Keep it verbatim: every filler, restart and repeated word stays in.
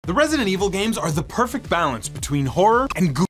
The Resident Evil games are the perfect balance between horror and goofy.